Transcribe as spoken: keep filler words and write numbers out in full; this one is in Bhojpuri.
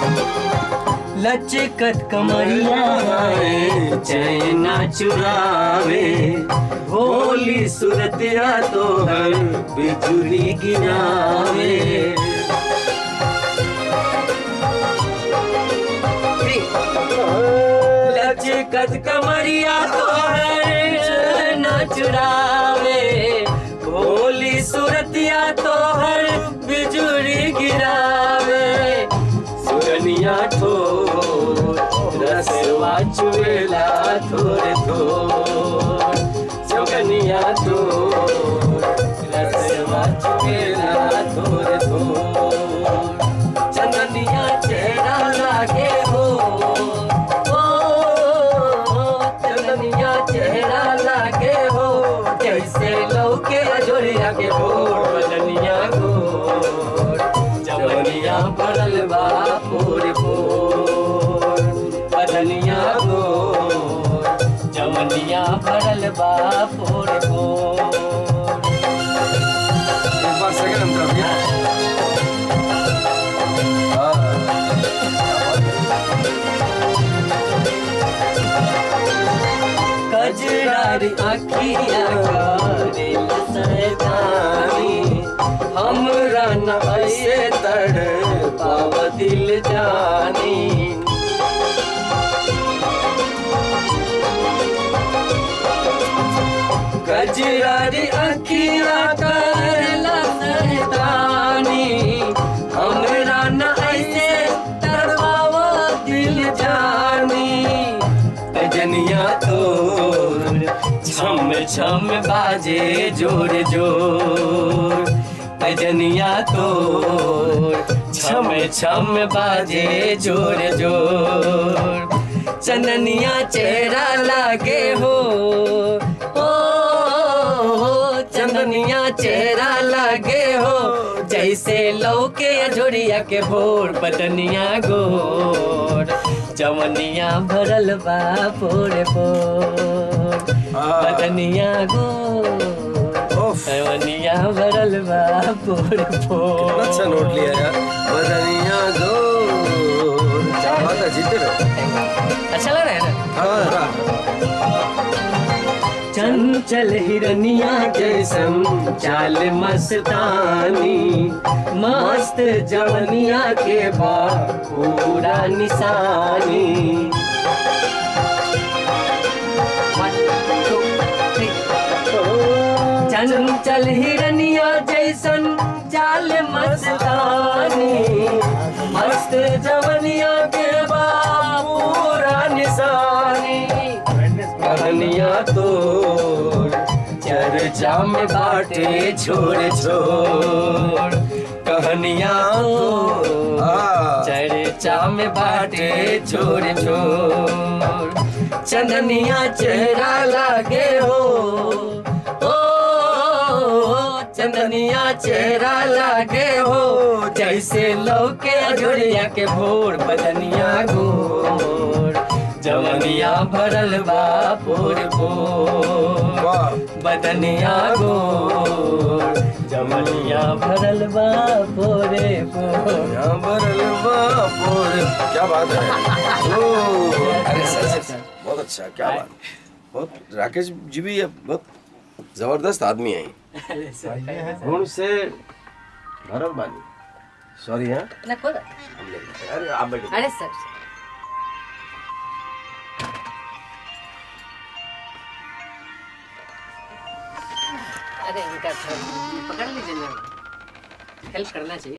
लचकत कमरिया चैना चुरावे, भोली सूरतिया तो हर बिजुली गिरावे। लचकत कमरिया तो हर चैना चुरावे, भोली सूरतिया तो हर बिजुली गिरावे। सुरनिया ठो रसवा चुएला थोड़े थोड़, सुगनिया तो रसवा चुएला थोड़े थोड़। चंदनिया चेहरा लागे हो, ओ चंदनिया चेहरा लागे हो, जैसे लौके अजोरिया के भोर। बदनिया गोर जवनिया भरल बा पोर पोर, बदनिया गोर जवनिया भरल बा पोर पोर। एक बार सेकंड हम कर दिया। कजरारी आँखिया करेल सैतानी, हमरा न ऐसे तड़ पाव दिल जानी। कजरारी आँखिया करेल सैतानी, हमरा न ऐसे तड़ पाव दिल जानी। जनिया तो छम छम बाजे जोर जोर, जनिया तो छम छम बाजे जोर जोर। चंदनिया चेहरा लागे हो, ओ चंदनिया चेहरा लागे हो, जैसे लौके अजोरिया के भोर। बदनिया गोर जवनिया भरल बा पोर पोर, बदनिया गोर जवनिया भरल बा पोर पोर। अच्छा नोट लिया यार। बदनिया गोर बात जीते रहो। अच्छा लग रहा है ना? हाँ। चंचल हिरनिया जैसन चाल मस्तानी, मस्त जवनिया के बा पूरा निशानी। चंचल हिरनिया जैसन चाल मस्तानी, मस्त जवनिया के बा पूरा निशानी। कहनिया तो चर्चा में बाटे छोड़ छोड़, कहनिया तो चर्चा में बाटे छोड़ छोड़। चंदनिया चेहरा लागे हो, ओ चंदनिया चेहरा लागे हो, जैसे लौके अजोरिया के भोर। बदनिया गोर जवनिया भरल बा पोर पोर, बदनिया गोर जवनिया भरल बा पोरे पोर, भरल बा पोर। क्या बात है। ओ अरे सर सर बहुत अच्छा, क्या बात। बहुत राकेश जी भी बहुत जबरदस्त आदमी है। गुण से भरल बानी। सॉरी हाँ। अरे आप बैठो। अरे सर अरे इनका पकड़ लीजिए ना, हेल्प करना चाहिए।